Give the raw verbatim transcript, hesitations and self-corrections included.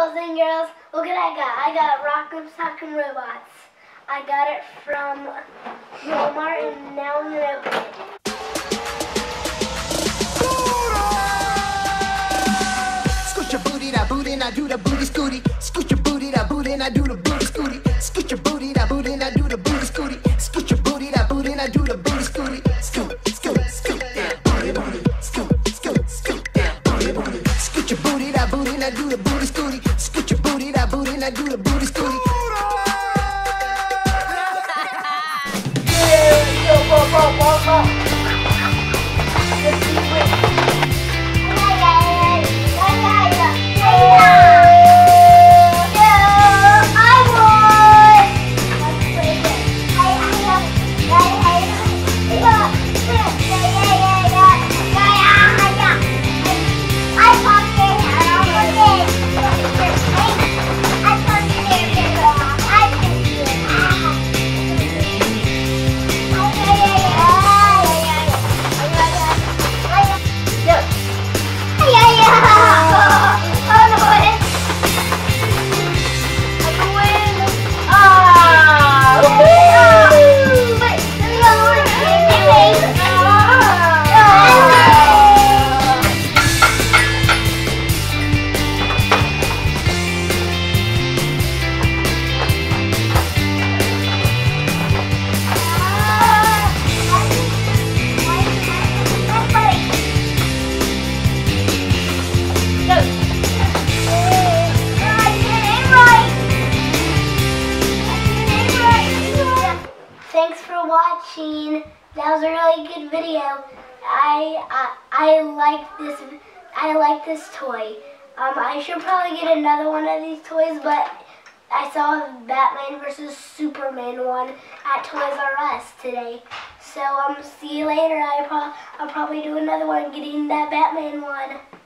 boys and girls, look at that guy. I got Rock'em Sock'em Robots. I got it from Walmart and now I'm going to open it. Scoot your booty, that booty, and I do the booty scooty. Scoot your booty, that booty, and I do the booty scooty. Scoot your booty, that booty, and I do the booty scooty. Scoot your booty, that booty, and I do the booty scooty. Scoot, scoot, scoot, that booty, booty. Scoot, scoot, scoot, that booty, booty. Scoot your booty, that booty, and I do the booty scooty. Scoot your booty, that booty, and I do the booty scooty. Thanks for watching. That was a really good video. I I, I like this. I like this toy. Um, I should probably get another one of these toys, but I saw Batman versus Superman one at Toys R Us today. So um, see you later. I pro I'll probably do another one getting that Batman one.